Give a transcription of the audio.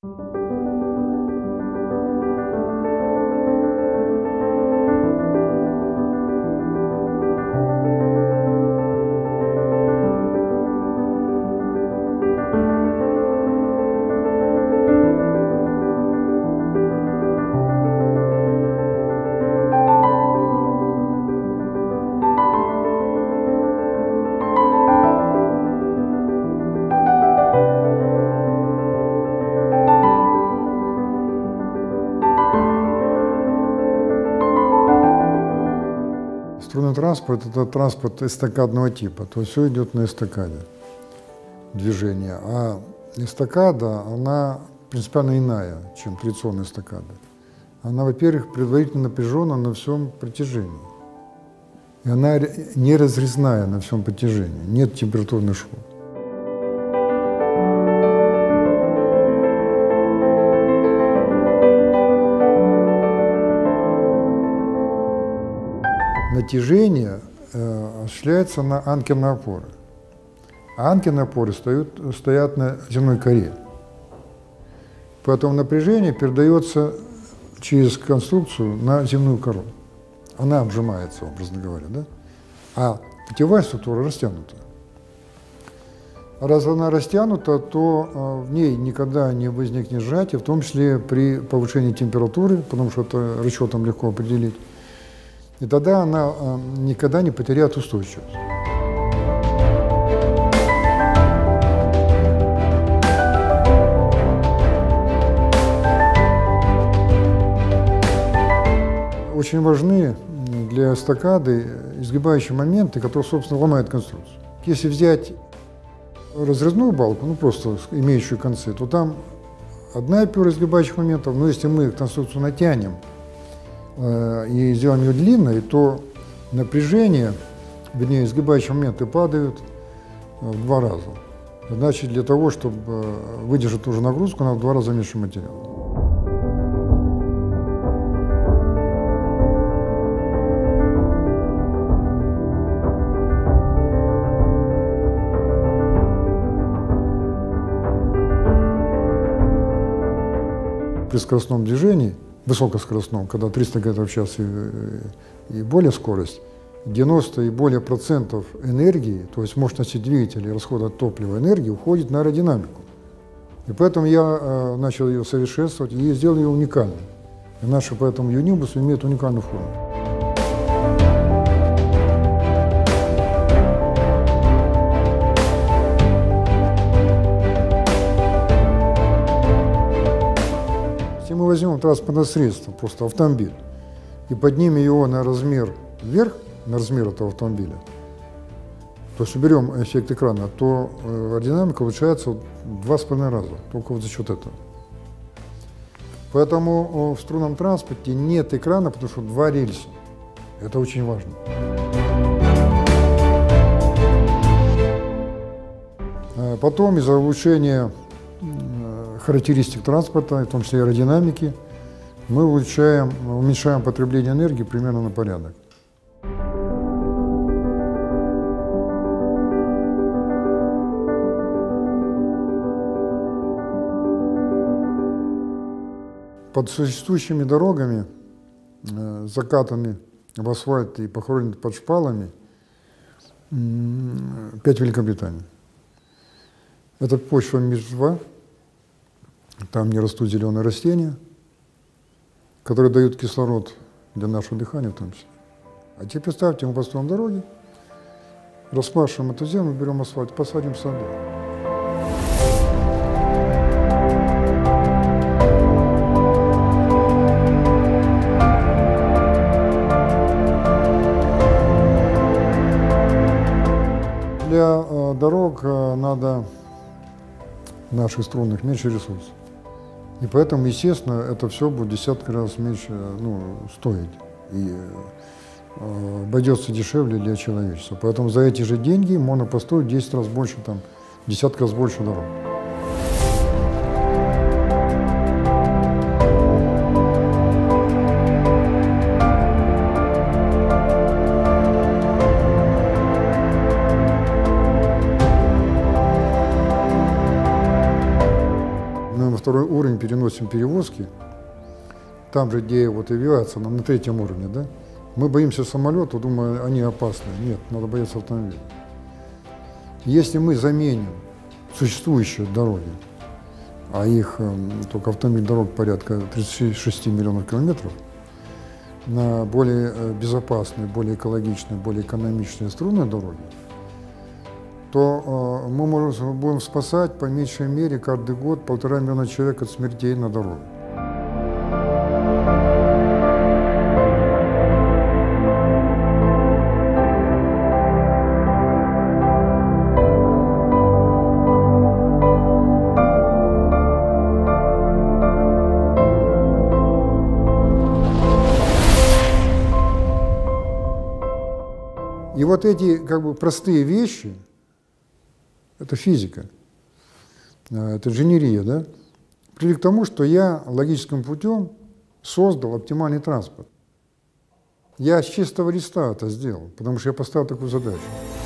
Струнный транспорт – это транспорт эстакадного типа, то есть все идет на эстакаде движение. А эстакада, она принципиально иная, чем традиционная эстакада. Она, во-первых, предварительно напряжена на всем протяжении. И она не разрезная на всем протяжении, нет температурных швов. Натяжение осуществляется на анкерные опоры. А анкерные опоры стоят на земной коре. Поэтому напряжение передается через конструкцию на земную кору. Она обжимается, образно говоря, да? А путевая структура растянута. А раз она растянута, то в ней никогда не возникнет сжатия, в том числе при повышении температуры, потому что это расчетом легко определить. И тогда она никогда не потеряет устойчивость. Очень важны для эстакады изгибающие моменты, которые, собственно, ломают конструкцию. Если взять разрезную балку, ну просто имеющую концы, то там одна опера изгибающих моментов, но если мы конструкцию натянем и сделаем ее длинной, то напряжение, вернее, изгибающие моменты падают в 2 раза. Значит, для того, чтобы выдержать ту же нагрузку, надо в 2 раза меньше материала. При скоростном движении, высокоскоростном, когда 300 км в час и более скорость, 90 и более процентов энергии, то есть мощности двигателя и расхода топлива энергии, уходит на аэродинамику. И поэтому я начал ее совершенствовать и сделал ее уникальной. И наши поэтому юнибусы имеют уникальную форму. Если мы возьмем транспортное средство, просто автомобиль, и поднимем его на размер вверх, на размер этого автомобиля, то есть уберем эффект экрана, то аэродинамика улучшается в 2,5 раза, только вот за счет этого. Поэтому в струнном транспорте нет экрана, потому что 2 рельса. Это очень важно. Потом из-за улучшения характеристик транспорта, в том числе аэродинамики, мы уменьшаем потребление энергии примерно на порядок. Под существующими дорогами, закатанными в асфальт и похороненными под шпалами, 5 Великобритании. Это почва МИЖ-2, там не растут зеленые растения, которые дают кислород для нашего дыхания в том числе. А теперь представьте, мы построим дороги, распашем эту землю, берем асфальт, посадим сады. Для дорог надо наших струнных меньше ресурсов. И поэтому, естественно, это все будет десятки раз меньше стоить. И обойдется дешевле для человечества. Поэтому за эти же деньги можно построить 10 раз больше, десятки раз больше дорог. мы на второй уровень переносим перевозки, там же, где вот авиация, на третьем уровне, да, мы боимся самолета, думая, они опасны. Нет, надо бояться автомобиля. Если мы заменим существующие дороги, а их только автомобильных дорог порядка 36 миллионов километров, на более безопасные, более экологичные, более экономичные струнные дороги, то мы будем спасать по меньшей мере каждый год 1,5 миллиона человек от смертей на дороге. И вот эти как бы простые вещи, это физика, это инженерия, да, привели к тому, что я логическим путем создал оптимальный транспорт. Я с чистого листа это сделал, потому что я поставил такую задачу.